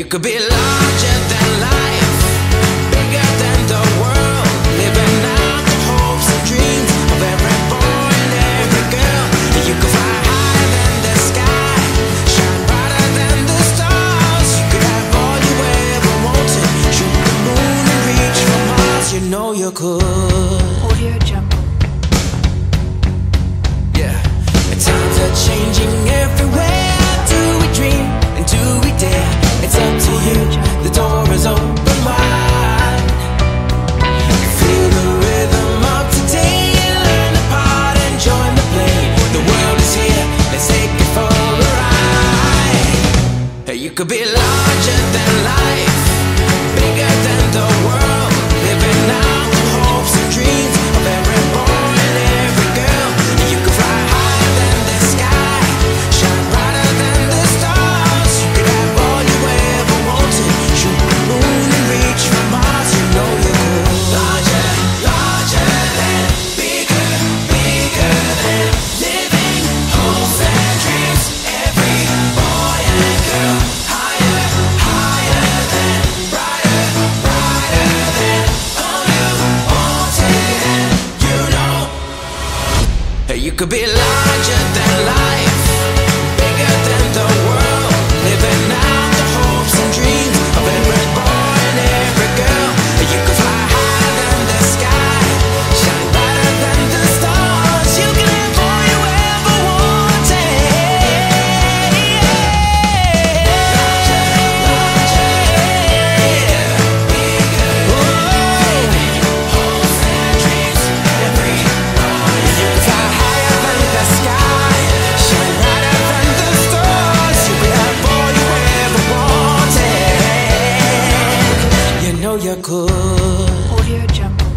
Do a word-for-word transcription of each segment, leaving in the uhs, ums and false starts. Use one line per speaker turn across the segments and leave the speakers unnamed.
could be larger than life, bigger than the world, living out the hopes and dreams of every boy and every girl. You could fly higher than the sky, shine brighter than the stars. You could have all you ever wanted, shoot the moon and reach for Mars. You know you could.
Audio Jungle.
Yeah, and times are changing everywhere. Do we dream and do we dare? It's up to you, the door is open wide. Feel the rhythm of today, learn the part and join the play. The world is here, let's take it for a ride. Hey, you could be larger than life, bigger than the world, living out the hopes and dreams of every boy and every girl. You could fly higher than the sky, shine brighter than the stars. You could have all you ever wanted, shoot the moon and reach for Mars. You know you could. Larger, larger than, bigger, bigger than, living hopes and dreams. Every boy and girl, higher, higher than, brighter, brighter than, all you wanted and you know. Hey, you could be larger than life, bigger than the world, living out the hopes and dreams of every boy and every girl. You could fly higher than the sky, shine brighter than the stars. You can have all you ever wanted. Larger, larger, bigger, bigger, living hopes and dreams. Every boy, you could fly higher than the sky, shine brighter than the stars. You could have all you ever wanted. You know you could.
Audio Jungle.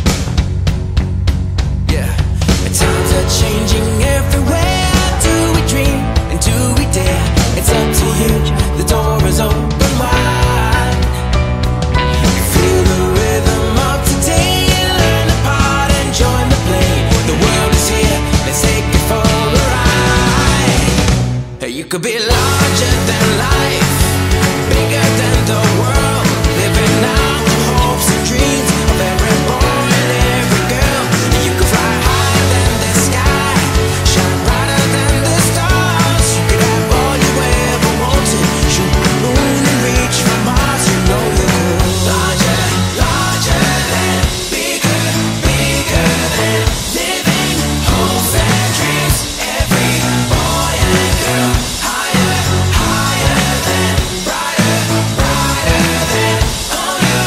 Yeah, and times are changing everywhere. Do we dream and do we dare? It's up to you, the door is open wide. Feel the rhythm of today, learn the part and join the play. The world is here, let's take it for a ride. Hey, you could be larger than life, bigger than the world, living out the hopes and dreams of every boy and every girl. You could fly higher than the sky, shine brighter than the stars. You could have all you ever wanted, shoot the moon and reach for Mars. You know you could. Larger, larger than, bigger, bigger than, living hopes and dreams. Every boy and girl, higher, higher than, brighter, brighter than, all you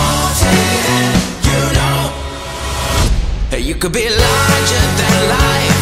wanted and you know. Hey, you could be larger than life,